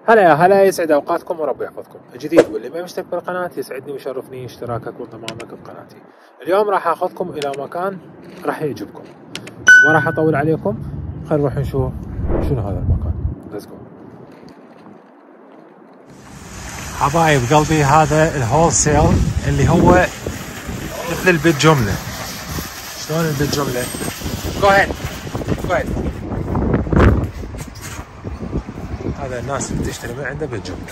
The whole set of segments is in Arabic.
هلا يا هلا، يسعد اوقاتكم وربي يحفظكم. الجديد واللي ما مشترك بالقناة يسعدني ويشرفني اشتراكك وانضمامك بقناتي. اليوم راح اخذكم الى مكان راح يعجبكم، ما راح اطول عليكم. خلينا نروح نشوف شنو هذا المكان. ليتس جو حبايب قلبي. هذا الهول سيل اللي هو مثل البيت جملة. شلون البيت جملة؟ جو هيد جو هيد. هذا الناس اللي تشتري من عنده بالجملة.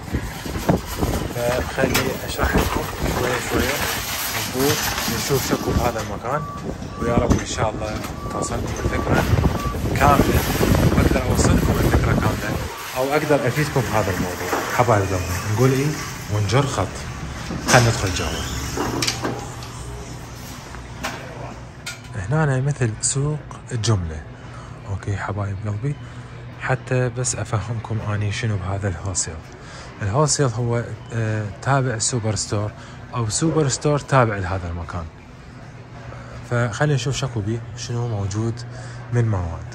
فخلي اشرح لكم شوية مضبوط، نشوف شكو بهذا المكان، ويا رب ان شاء الله توصلكم الفكرة كاملة، واقدر اوصلكم الفكرة كاملة، او اقدر افيدكم بهذا الموضوع. حبايب قلبي نقول ايه ونجر خط. خلينا ندخل جوا. هنا مثل سوق الجملة. اوكي حبايب قلبي، حتى بس افهمكم اني شنو بهذا الهولسيل. الهولسيل هو تابع سوبر ستور، او سوبر ستور تابع لهذا المكان. فخلينا نشوف شكو بيه شنو موجود من مواد.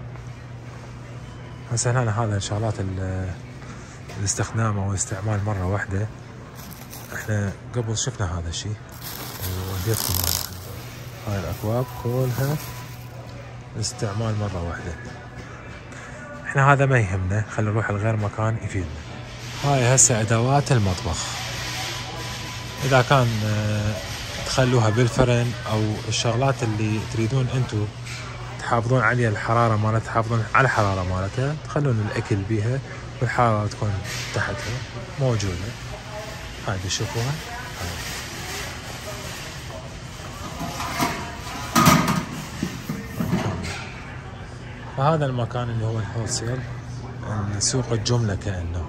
هسه هنا هذا الشغلات الاستخدام او الاستعمال مرة واحدة. احنا قبل شفنا هذا الشيء ووديتكم هاي الاكواب كلها استعمال مرة واحدة. احنا هذا ما يهمنا، خلينا نروح لغير مكان يفيدنا. هاي هسه ادوات المطبخ، اذا كان تخلوها بالفرن او الشغلات اللي تريدون انتو تحافظون عليها الحرارة مالتها، تحافظون على الحرارة مالتها، تخلون الاكل بيها والحرارة تكون تحتها موجودة. هاي تشوفوها. فهذا المكان اللي هو الهولسيل، سوق الجملة كأنه.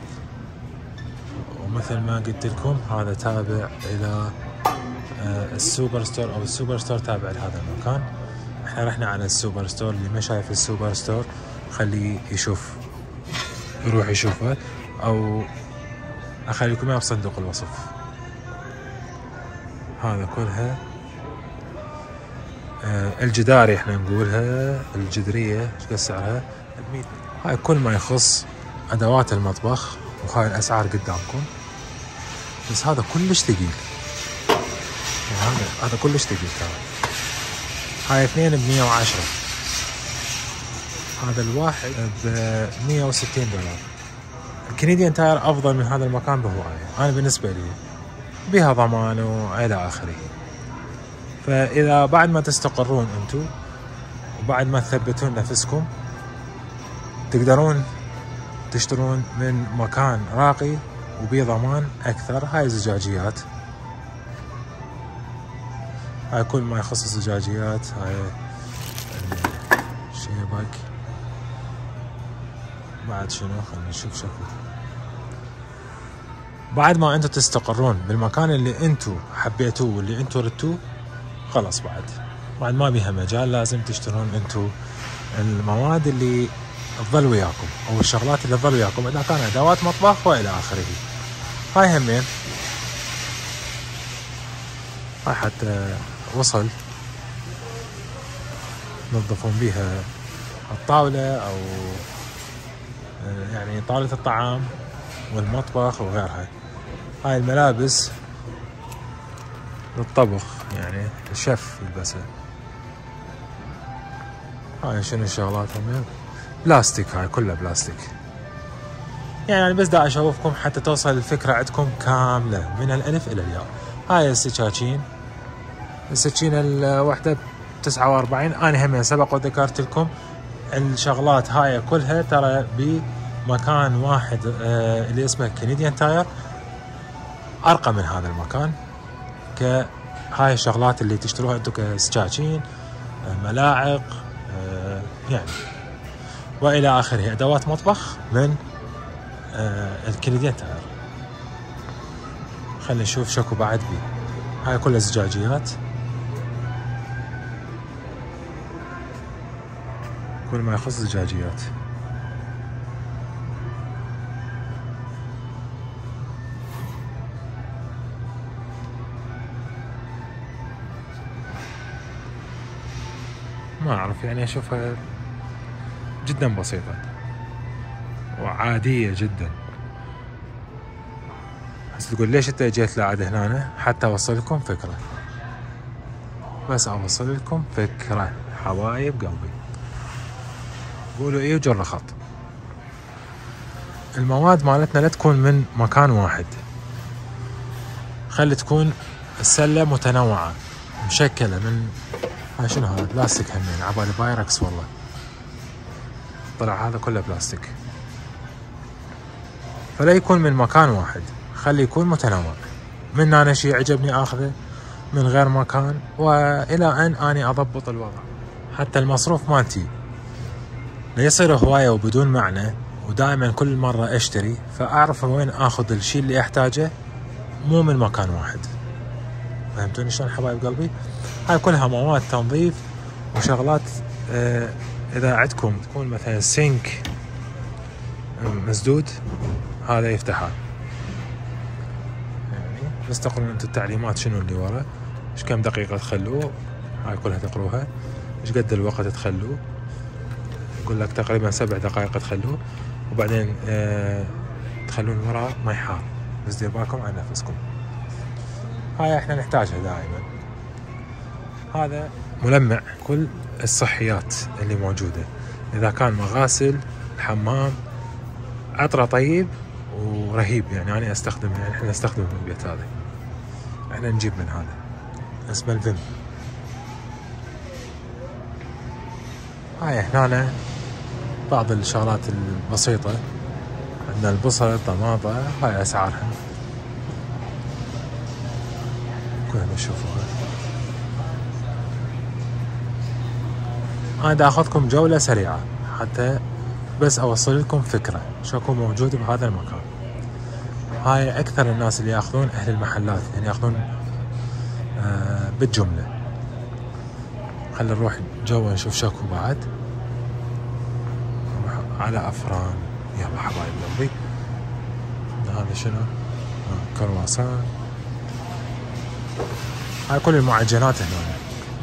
ومثل ما قلت لكم هذا تابع إلى السوبر ستور، أو السوبر ستور تابع لهذا المكان. احنا رحنا على السوبر ستور. اللي ما شايف السوبر ستور خليه يشوف، يروح يشوفه، أو أخليكم إياه بصندوق الوصف. هذا كلها الجداري احنا نقولها، الجدرية ايش قد سعرها؟ 100. هاي كل ما يخص ادوات المطبخ، وهاي الاسعار قدامكم. بس هذا كلش ثقيل، يعني هذا كلش ثقيل ترى. هاي 2 ب110، هذا الواحد ب$160. الكنديان تاير افضل من هذا المكان بهواية، انا بالنسبة لي بها ضمان والى اخره. فإذا بعد ما تستقرون أنتو وبعد ما تثبتون نفسكم، تقدرون تشترون من مكان راقي وبيه ضمان أكثر. هاي الزجاجيات، هاي كل ما يخص الزجاجيات. هاي الشيبك. بعد شنو؟ خلينا نشوف شكو. بعد ما أنتو تستقرون بالمكان اللي أنتو حبيتوه واللي أنتو ردتوه، خلاص بعد ما بيها مجال، لازم تشترون انتو المواد اللي تظل وياكم، او الشغلات اللي تظل وياكم، اذا كان ادوات مطبخ والى اخره. هاي همين، هاي حتى وصل تنظفون بيها الطاولة، او يعني طاولة الطعام والمطبخ وغيرها. هاي الملابس للطبخ، يعني الشيف يلبسها. هاي شنو الشغلات هم؟ بلاستيك، هاي كلها بلاستيك. يعني بس دا اشوفكم حتى توصل الفكرة عندكم كاملة من الالف الى الياء. هاي السكاكين، السكينة الوحدة ب49. انا هم سبق وذكرت لكم الشغلات هاي كلها ترى بمكان واحد اللي اسمه كنديان تاير، ارقى من هذا المكان. هاي الشغلات اللي تشتروها انتو كسكاكين، ملاعق، يعني والى اخره، ادوات مطبخ من الكنديان تاير. خلينا نشوف شكو بعد بي. هاي كلها زجاجيات، كل ما يخص زجاجيات. ما اعرف، يعني اشوفها جدا بسيطة، وعادية جدا. بس تقول ليش انت جيت لعد هنا؟ حتى اوصل لكم فكرة، بس اوصل لكم فكرة حبايب قلبي. قولوا ايه وجر خط. المواد مالتنا لا تكون من مكان واحد، خلي تكون السلة متنوعة مشكلة من هاي شنو هذا؟ بلاستيك همين، عبالي بايركس والله، طلع هذا كله بلاستيك. فلا يكون من مكان واحد، خلي يكون متنوع. من أنا شيء عجبني اخذه من غير مكان، والى ان اني اضبط الوضع. حتى المصروف مالتي لا يصير هواية وبدون معنى، ودائما كل مرة اشتري فاعرف وين اخذ الشيء اللي احتاجه، مو من مكان واحد. فهمتوني شلون حبايب قلبي؟ هاي كلها مواد تنظيف وشغلات. اذا عندكم تكون مثلا سينك مسدود، هذا يفتحها. يعني بس تقرون انتم التعليمات شنو اللي ورا، ايش كم دقيقة تخلوه، هاي كلها تقروها، ايش قد الوقت تخلوه. يقول لك تقريبا 7 دقائق تخلوه، وبعدين تخلون وراه ما يحار. بس دير بالكم على نفسكم، هاي احنا نحتاجها دائما. هذا ملمع كل الصحيات اللي موجودة، اذا كان مغاسل، الحمام، عطره طيب ورهيب. يعني انا استخدمه، يعني احنا نستخدمه بالبيت. هذا احنا نجيب من هذا اسمه الفيم. هاي هنا بعض الشغلات البسيطة. عندنا البصل، الطماطة، هاي اسعارها كلها نشوفوها. انا دا اخذكم جولة سريعة حتى بس اوصل لكم فكرة شكو موجود بهذا المكان. هاي اكثر الناس اللي ياخذون اهل المحلات، يعني ياخذون بالجملة. خلينا نروح جوا نشوف شكو بعد. على افران، يلا حبايب قلبي. هذا شنو؟ كرواسان. هاي كل المعجنات هنا.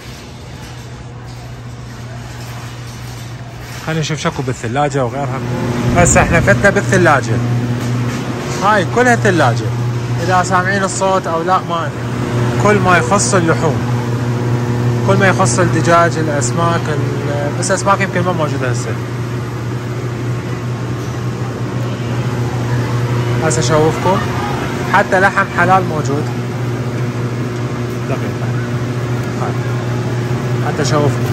خلينا نشوف شكو بالثلاجة وغيرها. بس احنا فتنا بالثلاجة، هاي كلها ثلاجة. اذا سامعين الصوت او لا ما أدري. كل ما يخص اللحوم، كل ما يخص الدجاج، الاسماك، بس اسماك يمكن ما موجودة هسه. هسه اشوفكم حتى لحم حلال موجود. دقيقة حتى اشوفكم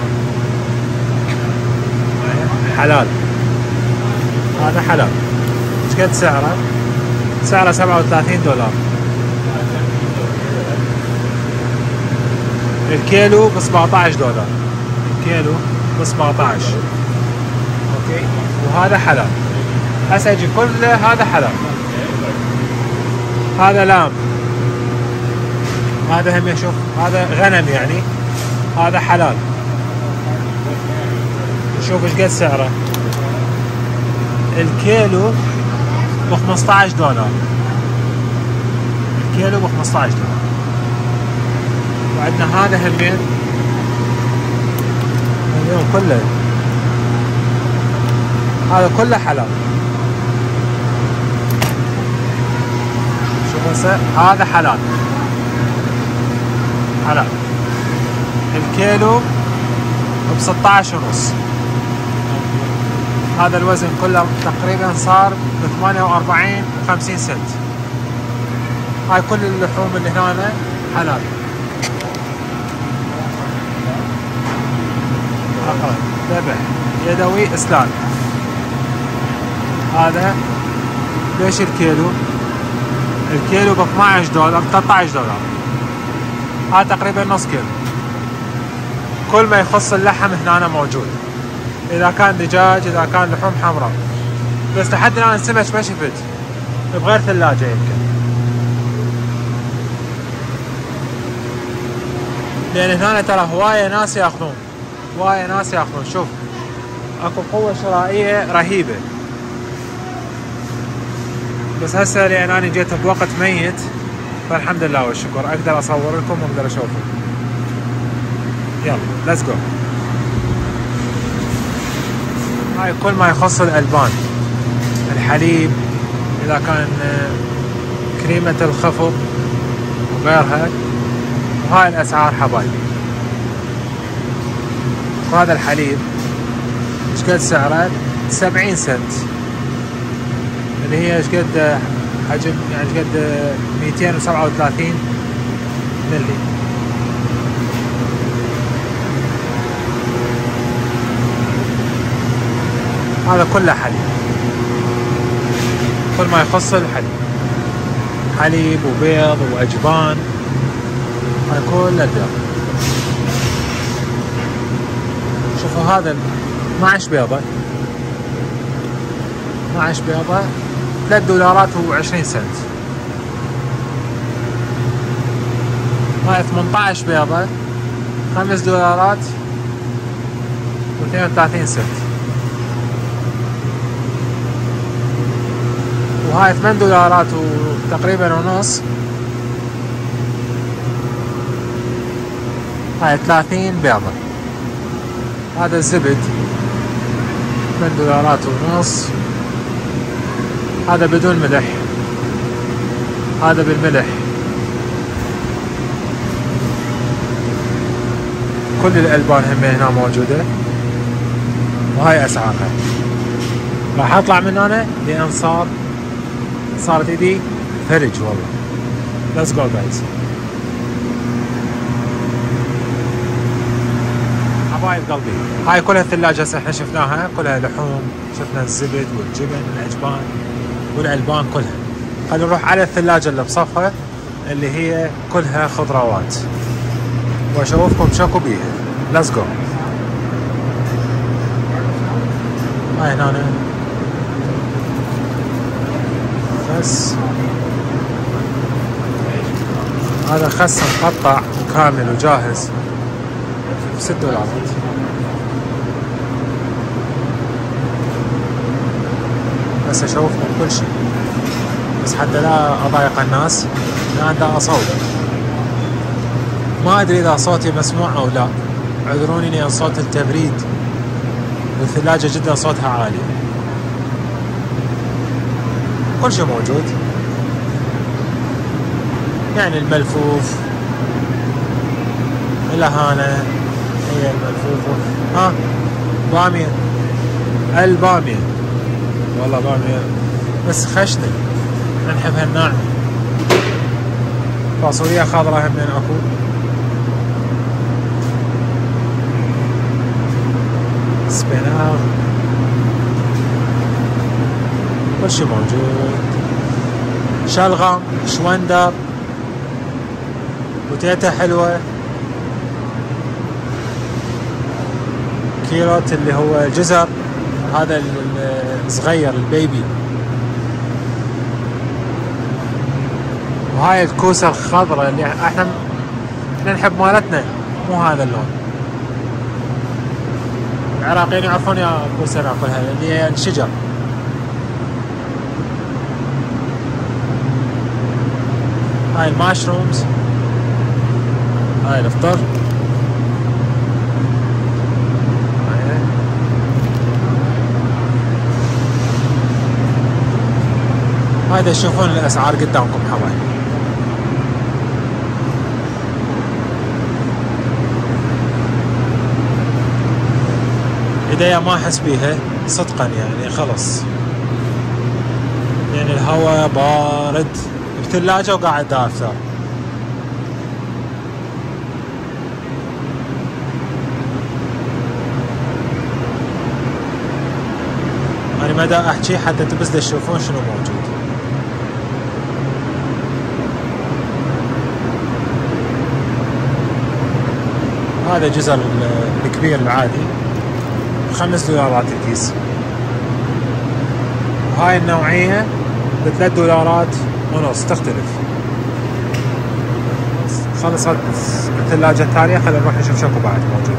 حلال. هذا حلال. ايش قد سعره؟ سعره $37. الكيلو ب $17. الكيلو ب 17. اوكي، وهذا حلال. هسه يجي كل هذا حلال. هذا لام، هذا هم شوف، هذا غنم يعني، هذا حلال. شوف ايش قد سعره. الكيلو ب $15. الكيلو ب $15. وعندنا هذا همين اليوم كله، هذا كله حلال. شوف هسه هذا حلال. حلال. الكيلو ب 16.5. هذا الوزن كله تقريبا صار ب 48.50 سنت. هاي كل اللحوم اللي هنا حلال. ذبح يدوي اسلال. هذا ليش الكيلو؟ الكيلو ب $12 $13. هذا تقريبا نص كيلو. كل ما يخص اللحم هنا موجود، اذا كان دجاج، اذا كان لحوم حمراء. بس لحد الان السمك ما شفت بغير ثلاجة يمكن، لان هنا ترى هواية ناس ياخذون، هواية ناس ياخذون. شوف اكو قوة شرائية رهيبة. بس هسه لان انا جيت بوقت ميت، فالحمد لله والشكر اقدر اصور لكم واقدر اشوفكم. يلا ليتس جو. هاي كل ما يخص الالبان. الحليب إذا كان كريمة الخفق وغيرها. وهاي الأسعار حبايبي. وهذا الحليب ايش قد سعره؟ 70 سنت، اللي هي ايش قد حجم، يعني ايش قد 237 ملي. هذا كله حليب، كل ما يخص الحليب، حليب وبيض واجبان، هاي كله البيض. شوفوا هذا 12 بيضة، 12 بيضة $3 و20 سنت. هاي 18 بيضة $5 و32 سنت. وهاي $8 وتقريبا ونص. هاي 30 بيضة. هذا الزبد $8 ونص. هذا بدون ملح، هذا بالملح. كل الألبان هم هنا موجودة. وهاي أسعارها. راح أطلع من هنا لأن صارت ايدي فرج والله. Let's go guys. حبايب قلبي، هاي كلها الثلاجة هسه احنا شفناها، كلها لحوم، شفنا الزبد والجبن والأجبان والألبان كلها. خلينا نروح على الثلاجة اللي بصفها اللي هي كلها خضروات واشوفكم شكو بيها. Let's go. هاي هنا بس هذا خس مقطع كامل وجاهز $6. بس اشوفكم كل شيء، بس حتى لا اضايق الناس لان دا اصور. ما ادري اذا صوتي مسموع او لا، اعذروني لان صوت التبريد والثلاجة جدا صوتها عالي. كل شيء موجود، يعني الملفوف، الأهانة هي الملفوف. بامية، البامية والله بامية بس خشنة، نحبها الناعمة. فاصوليا خضراء همين اكو. سبينار، كل شي موجود. شلغم، شوندر، بوتيتا حلوة، كيروت اللي هو الجزر، هذا الصغير البيبي. وهاي الكوسة الخضراء اللي احنا نحب مالتنا، مو هذا اللون. العراقيين يعرفون يا كوسة ناكلها اللي هي الشجر. هاي الماشرومز، هاي الافطر. هذا تشوفون الاسعار قدامكم حبايبي. ايديا ما احس بيها صدقا، يعني خلص، يعني الهواء بارد بثلاجة وقاعد دافع. أنا ما دا أحكي حتى بس تشوفون شنو موجود. هذا جزر الكبير العادي $5 الكيس. وهاي النوعية $3 ونص تختلف. خلصت الثلاجة الثانية، خلينا نروح نشوف شكو بعد موجود.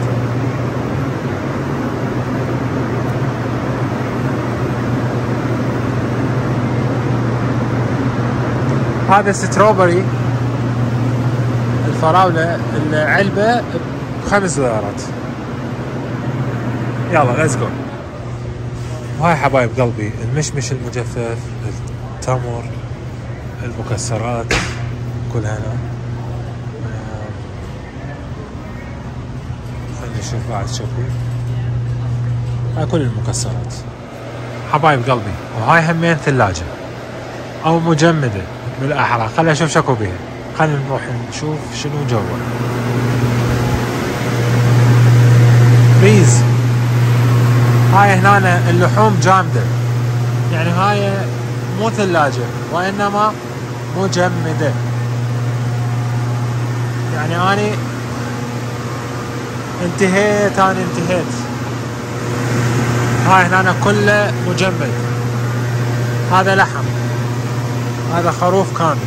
هذا ستروبري الفراولة العلبة $5. يلا ليتس جو. وهاي حبايب قلبي المشمش المجفف، التمر، المكسرات كلها هنا. خلينا نشوف بعد شكل. هاي كل المكسرات حبايب قلبي. وهاي همين ثلاجة او مجمدة بالاحرى. خلينا نشوف شكو بيها. خلينا نروح نشوف شنو جوا. ريز. هاي هنا اللحوم جامدة، يعني هاي مو ثلاجة وانما مجمدة. يعني اني انتهيت. هاي هنا كله مجمد. هذا لحم، هذا خروف كامل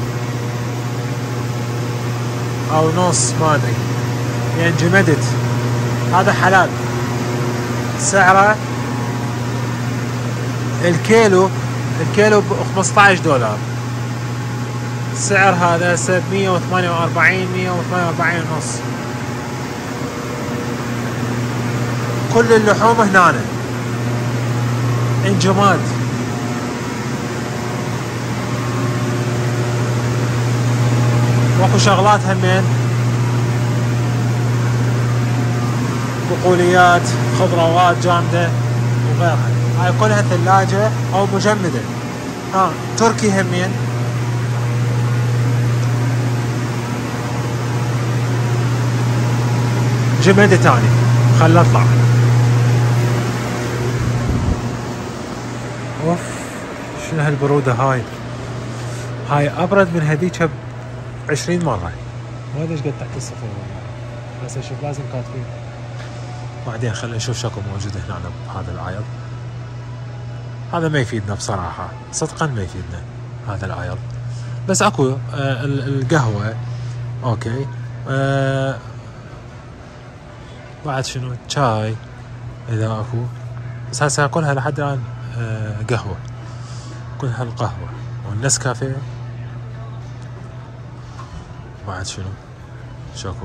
او نص ما ادري، يعني جمدت. هذا حلال. سعره الكيلو ب $15. السعر هذا هسه 148 ونص. كل اللحوم هنا انجماد. واكو شغلات همين، بقوليات، خضروات جامدة وغيرها. هاي كلها ثلاجة او مجمدة. تركي همين. جمدة تاني. خل اطلع. اوف شنو هالبرودة هاي. هاي ابرد من هذيك 20 مرة. ما ادري ايش قد تحت الصفر والله. بس اشوف لازم كاتبين. بعدين خلينا نشوف شكو موجود هنا بهذا العيض. هذا ما يفيدنا بصراحة، صدقا ما يفيدنا هذا العيض. بس اكو القهوة اوكي. بعد شنو شاي اذا اكو. بس هسه كلها لحد الان قهوة. كلها القهوة والنسكافيه. بعد شنو شكو.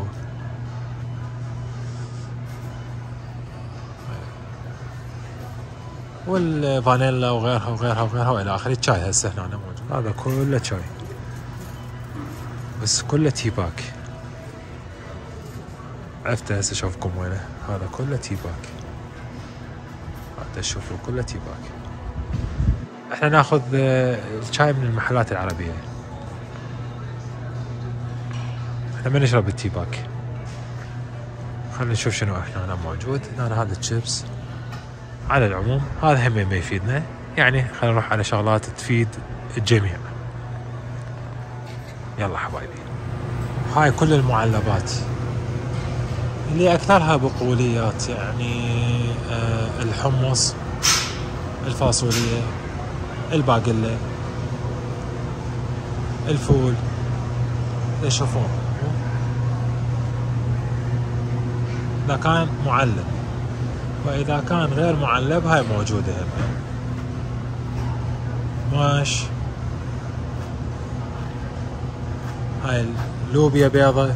والفانيلا وغيرها والى اخره. الشاي هسه هنا موجود. هذا كله شاي بس كله تي باك. عرفته هسه اشوفكم وينه. هذا كله تي باك. هذا شوفوا كله تي باك. احنا ناخذ الشاي من المحلات العربية. احنا ما نشرب التي باك. خلينا نشوف شنو احنا هنا موجود. هنا هذا الشيبس. على العموم هذا هم ما يفيدنا، يعني خلينا نروح على شغلات تفيد الجميع. يلا حبايبي. هاي كل المعلبات اللي اكثرها بقوليات، يعني الحمص، الفاصوليا، الباقلة، الفول. تشوفون اذا كان معلب، واذا كان غير معلب هاي موجودة هم. ماش. هاي اللوبيا بيضة.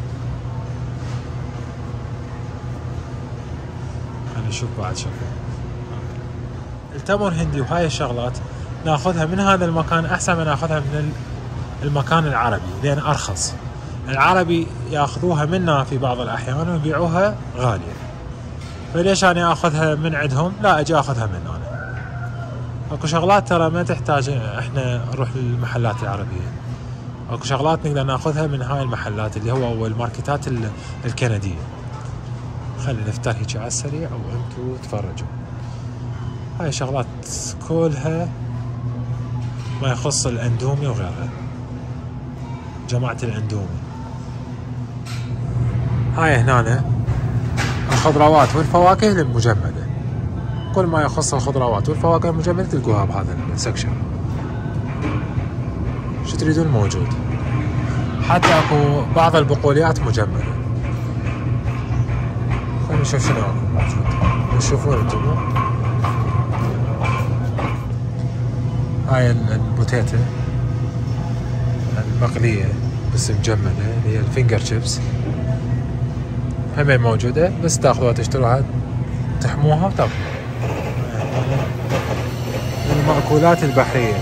خلينا نشوف بعد شكل. التمر هندي وهاي الشغلات ناخذها من هذا المكان احسن من ناخذها من المكان العربي، لان ارخص. العربي ياخذوها منا في بعض الاحيان ويبيعوها غالية. فليش انا اخذها من عندهم؟ لا اجي اخذها من انا. اكو شغلات ترى ما تحتاج احنا نروح للمحلات العربية. اكو شغلات نقدر ناخذها من هاي المحلات اللي هو الماركتات الكندية. خلينا نفتح هيك على السريع وانتو تفرجوا. هاي شغلات كلها ما يخص الاندومي وغيرها. جماعة الاندومي. هاي هنا الخضروات والفواكه المجمدة. كل ما يخص الخضروات والفواكه المجمدة تلقوها بهذا السكشن. شو تريدون موجود. حتى اكو بعض البقوليات مجمدة. خلينا نشوف شنو موجود. تشوفون انتم. هاي البوتيتا المقلية بس مجمدة، اللي هي الفينجر شيبس. هم موجودة، بس تاخذوها تشتروها تحموها وتاكلوها. المأكولات البحرية.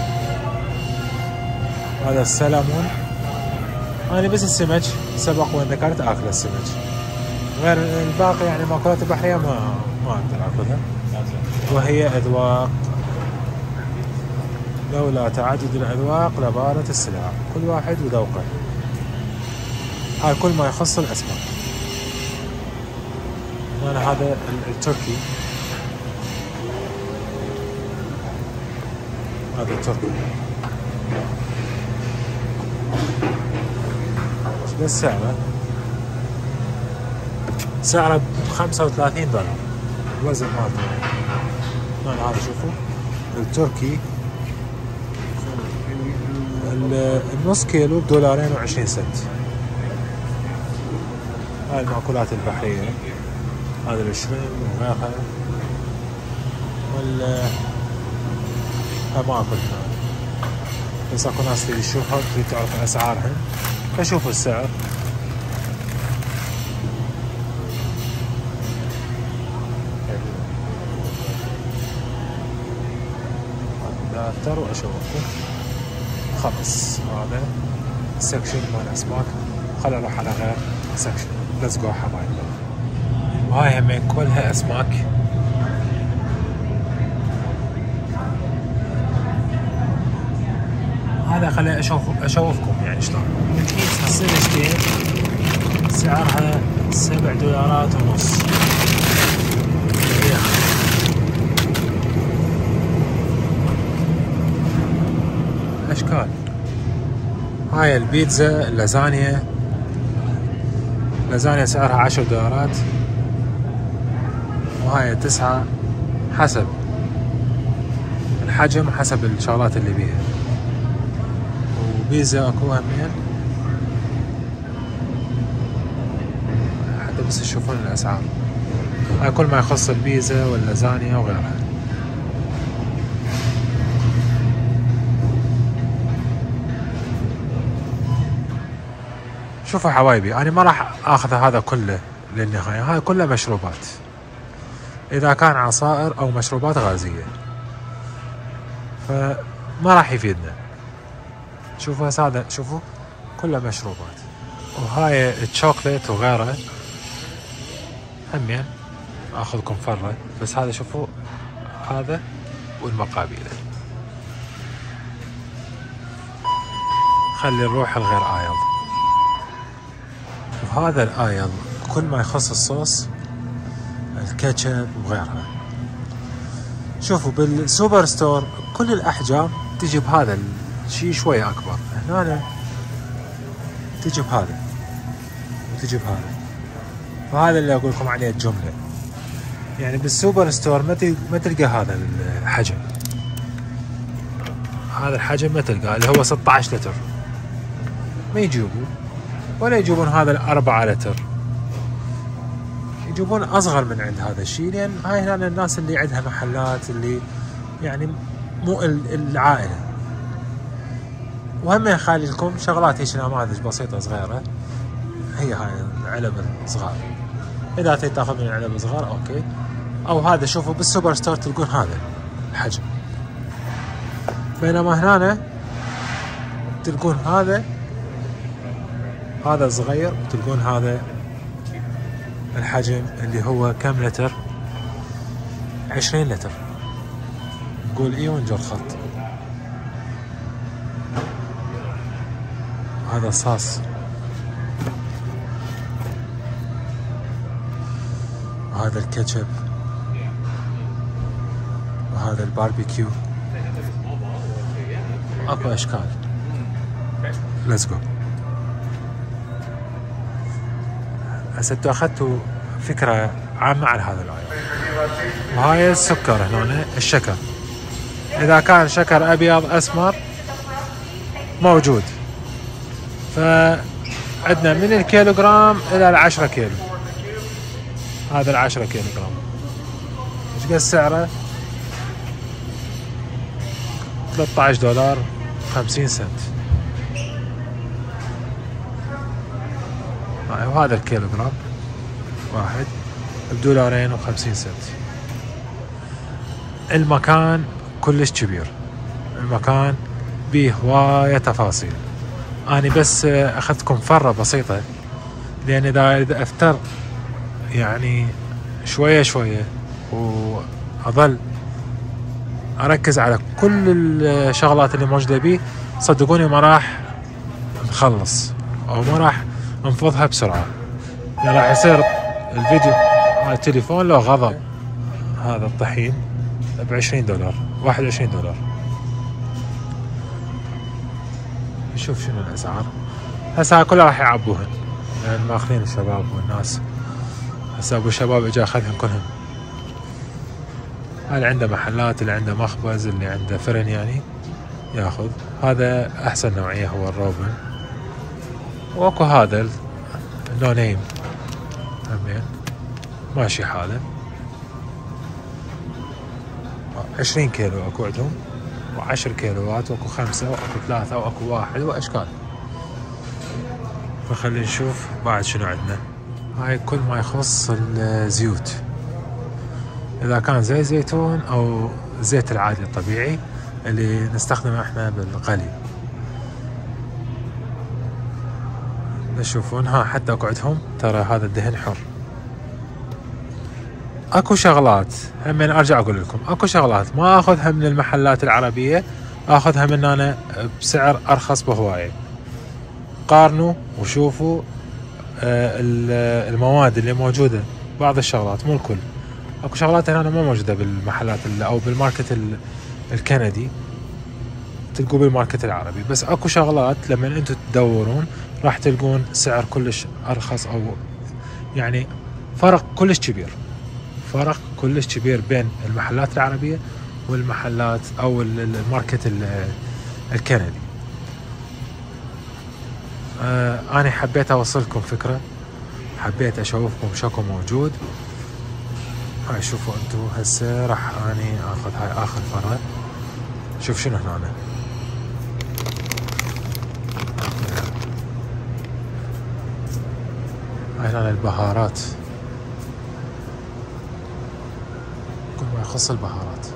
هذا السلمون. أنا بس السمك سبق وأن ذكرت آكل السمك، غير الباقي يعني المأكولات البحرية ما أقدر آكلها. وهي أذواق، لولا تعدد الأذواق لبارت السلع، كل واحد وذوقه. هاي كل ما يخص الأسماك. أنا هذا التركي، هذا التركي بس سعره $35 الوزن مالته. هذا شوفوا التركي النص كيلو $2.20. هاي المأكولات البحرية، هذا الشريمب وغيرها ما أكلها، بس أكو ناس تريد تشوفها تريد تعرف أسعارها، فشوفوا السعر. دافتر وأشوفكم. خلص هذا السكشن مال أسماك، خلينا نروح على غير سكشن. ليتس جو حبايبي. وهاي همين كلها أسماك. هذا خليني أشوفكم يعني شلون. السلسلة سعرها $7.50. أشكال. هاي البيتزا اللازانيا سعرها $10، وهاي 9 حسب الحجم حسب الشغلات اللي بيها. وبيتزا اكو همين حتى بس تشوفون الاسعار. هاي كل ما يخص البيتزا واللازانيا وغيرها. شوفوا حبايبي، انا ما راح اخذ هذا كله للنهاية. هاي كلها مشروبات، اذا كان عصائر او مشروبات غازية فما راح يفيدنا. شوفوا هذا، شوفوا كلها مشروبات. وهاي الشوكليت وغيره همين اخذكم فرة. بس هذا شوفوا، هذا والمقابيله. خلي نروح الغير آيض. وهذا الآيض كل ما يخص الصوص، الكاتشب وغيرها. شوفوا بالسوبر ستور كل الأحجام تجي بهذا الشيء شوية أكبر، هنا تجي بهذا وتجي بهذا. فهذا اللي أقول لكم عليه الجملة. يعني بالسوبر ستور ما تلقى هذا الحجم، هذا الحجم ما تلقاه، اللي هو 16 لتر ما يجيبوا، ولا يجيبون هذا 4 لتر، يجيبون أصغر من عند هذا الشيء. لأن هاي هنا الناس اللي عندها محلات، اللي يعني مو العائلة. وهم يخلي لكم شغلات هيك نماذج بسيطة صغيرة. هي هاي العلب الصغار، إذا تريد تاخذ من العلب الصغار أوكي. أو هذا شوفوا بالسوبر ستور تلقون هذا الحجم، بينما هنا تلقون هذا صغير، وتلقون هذا الحجم اللي هو كم لتر؟ 20 لتر. نقول إيه ونجر الخط. هذا صاص، وهذا الكاتشب، وهذا الباربيكيو. اكو اشكال. ليتس جو. هسه انتوا اخذتوا فكرة عامة عن هذا الآية. وهاي السكر هنا، الشكر اذا كان شكر ابيض اسمر موجود، فعندنا من الكيلوغرام الى 10 كيلو. هذا 10 كيلوغرام ايش قد سعره؟ $13.50. وهذا الكيلوغرام واحد $2.50. المكان كلش كبير، المكان بيه هواية تفاصيل. أنا بس أخذتكم فرة بسيطة، لأن إذا أفتر يعني شوية شوية وأظل أركز على كل الشغلات اللي موجودة بيه، صدقوني ما راح نخلص أو ما راح نفضها بسرعة. يعني راح يصير الفيديو على التليفون له غضب. هذا الطحين ب$20، $21. نشوف شنو الأسعار. هسه كلها راح يعبوهن، يعني ماخذين الشباب والناس. هسه ابو الشباب اجا اخذهم كلهم. اللي عنده محلات، اللي عنده مخبز، اللي عنده فرن يعني ياخذ. هذا احسن نوعية هو الروبن. واكو هذا النو نيم همين ماشي حاله. 20 كيلو اكو عندهم، و10 كيلوات، واكو 5 واكو 3 واكو 1 واشكال. فخلينا نشوف بعد شنو عندنا. هاي كل ما يخص الزيوت، اذا كان زيت زيتون او زيت العادي الطبيعي اللي نستخدمه احنا بالقلي. تشوفون ها حتى اكو عندهم ترى هذا الدهن حر. اكو شغلات هم ارجع اقول لكم، اكو شغلات ما اخذها من المحلات العربية، اخذها من انا بسعر ارخص بهواية. قارنوا وشوفوا المواد اللي موجودة. بعض الشغلات مو الكل، اكو شغلات هنا ما موجودة بالمحلات او بالماركت الكندي، تلقوا بالماركت العربي. بس اكو شغلات لما انتم تدورون راح تلقون سعر كلش ارخص، او يعني فرق كلش كبير، فرق كلش كبير بين المحلات العربية والمحلات او الماركت الكندي. أنا حبيت أوصلكم فكرة، حبيت أشوفكم شكو موجود. هاي شوفوا أنتو هسه راح أني أخذ هاي آخر فرة. شوف شنو هنا. هاي هنا البهارات، كل ما يخص البهارات.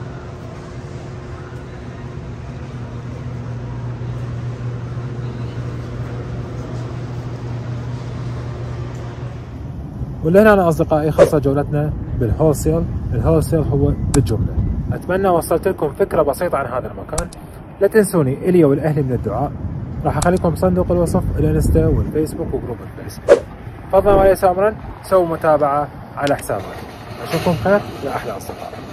ولهنا أنا أصدقائي خلصت جولتنا بالهولسيل. الهولسيل هو بالجملة. أتمنى وصلت لكم فكرة بسيطة عن هذا المكان. لا تنسوني إلي والأهلي من الدعاء. راح أخليكم صندوق الوصف الانستا والفيسبوك وجروب الفيسبوك. فضلا وليس أمرا سووا متابعة على حسابي. أشوفكم خير يا أحلى أصدقاء.